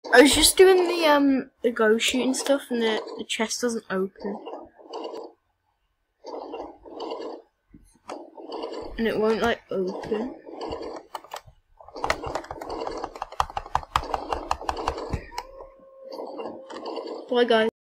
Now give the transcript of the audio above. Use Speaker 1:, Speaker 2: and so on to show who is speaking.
Speaker 1: I was just doing the go shooting stuff and the chest doesn't open. And it won't like open. Bye guys.